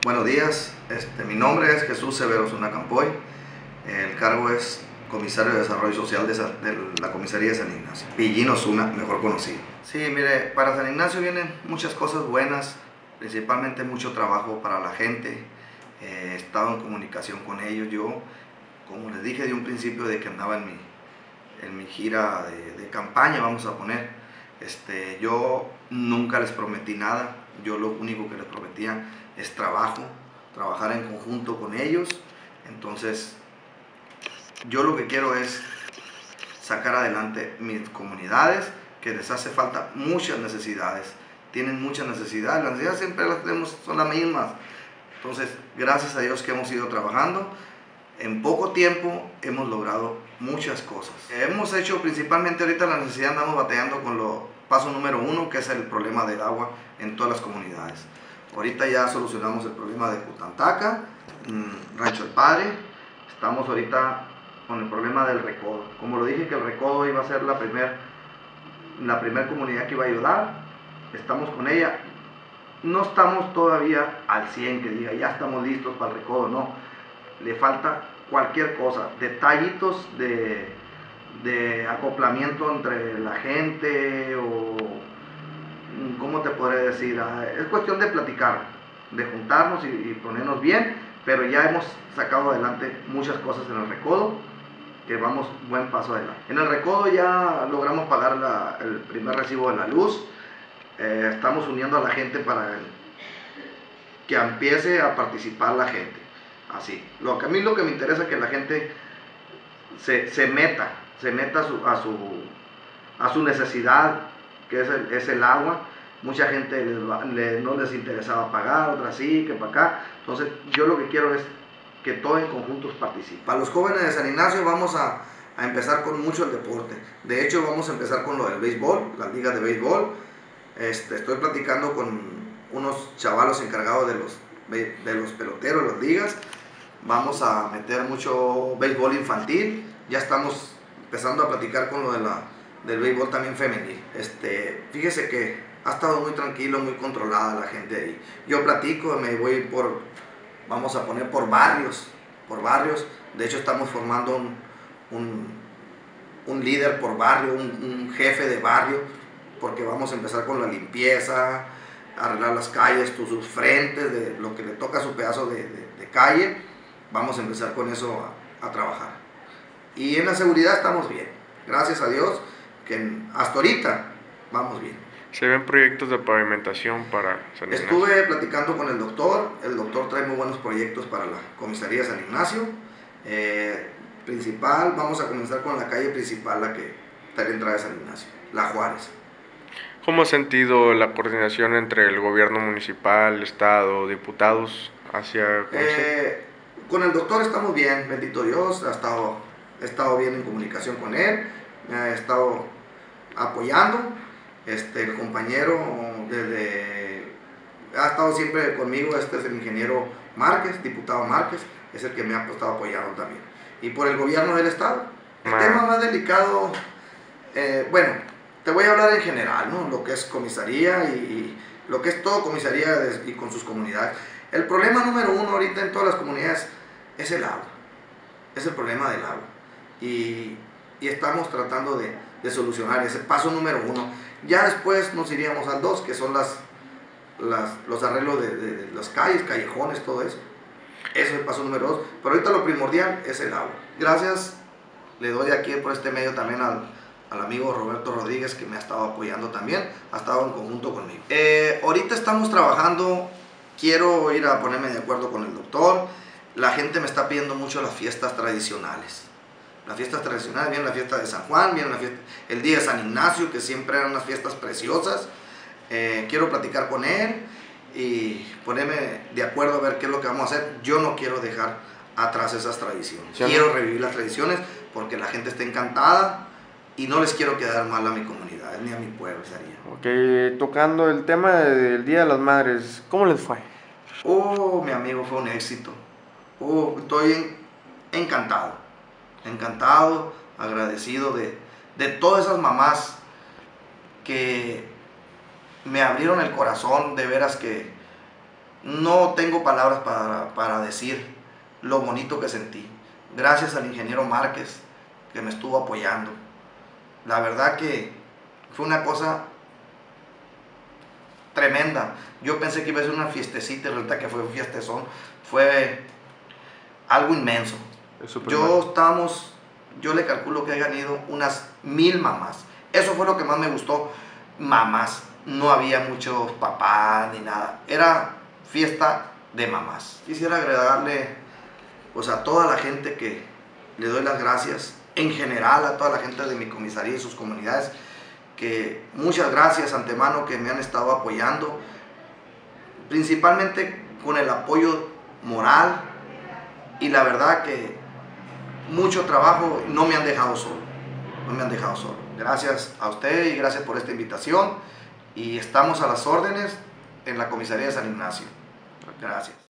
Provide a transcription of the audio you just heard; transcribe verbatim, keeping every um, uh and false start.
Buenos días, este, mi nombre es Jesús Severo Zuna Campoy, el cargo es comisario de Desarrollo Social de, de la comisaría de San Ignacio, Pillín Zuna, mejor conocido. Sí, mire, para San Ignacio vienen muchas cosas buenas, principalmente mucho trabajo para la gente. Eh, he estado en comunicación con ellos. Yo, como les dije de un principio de que andaba en mi, en mi gira de, de campaña, vamos a poner, este, yo nunca les prometí nada. Yo lo único que les prometía es trabajo, trabajar en conjunto con ellos. Entonces, yo lo que quiero es sacar adelante mis comunidades, que les hace falta muchas necesidades. Tienen muchas necesidades, las necesidades siempre las tenemos, son las mismas. Entonces, gracias a Dios que hemos ido trabajando. En poco tiempo hemos logrado muchas cosas. Hemos hecho principalmente ahorita la necesidad, andamos batallando con lo paso número uno, que es el problema del agua en todas las comunidades. Ahorita ya solucionamos el problema de Cutantaca, Rancho El Padre. Estamos ahorita con el problema del recodo. Como lo dije que el recodo iba a ser la primera la primer comunidad que iba a ayudar, estamos con ella. No estamos todavía al cien, que diga ya estamos listos para el recodo, no. Le falta cualquier cosa, detallitos de, de acoplamiento entre la gente, o ¿cómo te podré decir? Es cuestión de platicar, de juntarnos y, y ponernos bien, pero ya hemos sacado adelante muchas cosas en el recodo, que vamos buen paso adelante. En el recodo ya logramos pagar la, el primer recibo de la luz. Eh, estamos uniendo a la gente para que empiece a participar la gente. Así, lo que a mí lo que me interesa es que la gente se, se meta, se meta a su, a su, a su necesidad, que es el, es el agua. Mucha gente les va, les, no les interesaba pagar, otras sí, que para acá. Entonces yo lo que quiero es que todos en conjuntos participen. Para los jóvenes de San Ignacio vamos a, a empezar con mucho el deporte. De hecho vamos a empezar con lo del béisbol, las ligas de béisbol. Este, estoy platicando con unos chavalos encargados de los, de los peloteros, las ligas. Vamos a meter mucho béisbol infantil. Ya estamos empezando a platicar con lo de la, del béisbol también femenil. Este, fíjese que ha estado muy tranquilo, muy controlada la gente ahí. Yo platico, me voy por, vamos a poner por barrios, por barrios. De hecho estamos formando un, un, un líder por barrio, un, un jefe de barrio, porque vamos a empezar con la limpieza, arreglar las calles, sus frentes, de lo que le toca a su pedazo de, de, de calle. Vamos a empezar con eso a, a trabajar. Y en la seguridad estamos bien, gracias a Dios, que hasta ahorita vamos bien. ¿Se ven proyectos de pavimentación para San Ignacio? Estuve platicando con el doctor, el doctor trae muy buenos proyectos para la comisaría de San Ignacio. Eh, principal, vamos a comenzar con la calle principal, la que está en la entrada de San Ignacio, La Juárez. ¿Cómo ha sentido la coordinación entre el gobierno municipal, estado, diputados hacia... Eh, con el doctor estamos bien, bendito Dios, ha estado, he estado bien en comunicación con él, me ha estado apoyando. Este, el compañero desde, ha estado siempre conmigo, este es el ingeniero Márquez, diputado Márquez, es el que me ha estado apoyando también. Y por el gobierno del estado. El Man. tema más delicado, eh, bueno, te voy a hablar en general, ¿no? Lo que es comisaría y, y lo que es todo comisaría de, y con sus comunidades. El problema número uno ahorita en todas las comunidades es el agua, es el problema del agua. Y, y estamos tratando de, de solucionar ese paso número uno. Ya después nos iríamos al dos, que son las, las, los arreglos de, de, de las calles, callejones, todo eso. Eso es el paso número dos. Pero ahorita lo primordial es el agua. Gracias, le doy aquí por este medio también al, al amigo Roberto Rodríguez, que me ha estado apoyando también, ha estado en conjunto conmigo. Eh, ahorita estamos trabajando, quiero ir a ponerme de acuerdo con el doctor. La gente me está pidiendo mucho las fiestas tradicionales. Las fiestas tradicionales, viene la fiesta de San Juan, viene la fiesta, el día de San Ignacio, que siempre eran unas fiestas preciosas. Eh, quiero platicar con él y ponerme de acuerdo a ver qué es lo que vamos a hacer. Yo no quiero dejar atrás esas tradiciones. ¿Sí? Quiero revivir las tradiciones porque la gente está encantada y no les quiero quedar mal a mi comunidad, ni a mi pueblo, sería. Ok, tocando el tema del Día de las Madres, ¿cómo les fue? Oh, mi amigo, fue un éxito. Oh, estoy en, encantado. Encantado, agradecido de, de todas esas mamás que me abrieron el corazón, de veras que no tengo palabras para, para decir lo bonito que sentí. Gracias al ingeniero Márquez, que me estuvo apoyando. La verdad que fue una cosa tremenda. Yo pensé que iba a ser una fiestecita y resulta que fue un fiestezón. Fue algo inmenso. Yo estábamos, yo le calculo que hayan ido unas mil mamás. Eso fue lo que más me gustó. Mamás. No había muchos papás ni nada. Era fiesta de mamás. Quisiera agregarle pues a toda la gente que le doy las gracias, en general a toda la gente de mi comisaría y sus comunidades, que muchas gracias antemano que me han estado apoyando, principalmente con el apoyo moral, y la verdad que mucho trabajo, no me han dejado solo, no me han dejado solo. Gracias a usted y gracias por esta invitación, y estamos a las órdenes en la comisaría de San Ignacio. Gracias.